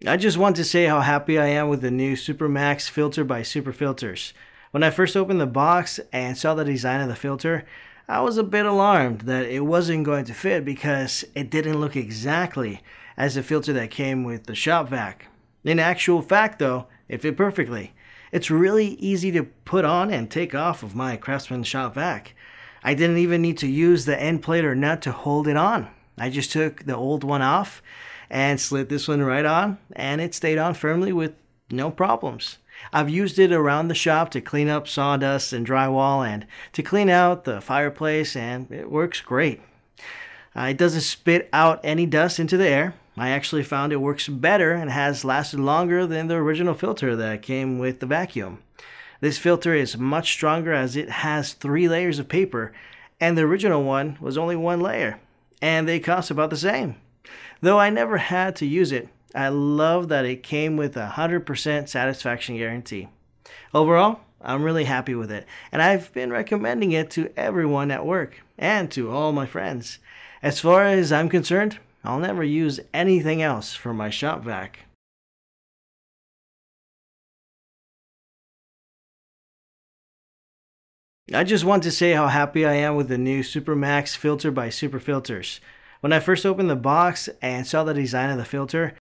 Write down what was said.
I just want to say how happy I am with the new Supermax filter by Superfilters. When I first opened the box and saw the design of the filter, I was a bit alarmed that it wasn't going to fit because it didn't look exactly as the filter that came with the shop vac. In actual fact though, it fit perfectly. It's really easy to put on and take off of my Craftsman shop vac. I didn't even need to use the end plate or nut to hold it on. I just took the old one off and slid this one right on, and it stayed on firmly with no problems. I've used it around the shop to clean up sawdust and drywall and to clean out the fireplace, and it works great. It doesn't spit out any dust into the air. I actually found it works better and has lasted longer than the original filter that came with the vacuum. This filter is much stronger as it has 3 layers of paper, and the original one was only 1 layer, and they cost about the same. Though I never had to use it, I love that it came with a 100% satisfaction guarantee. Overall, I'm really happy with it, and I've been recommending it to everyone at work and to all my friends. As far as I'm concerned, I'll never use anything else for my shop vac. I just want to say how happy I am with the new Supermax filter by Superfilters. When I first opened the box and saw the design of the filter,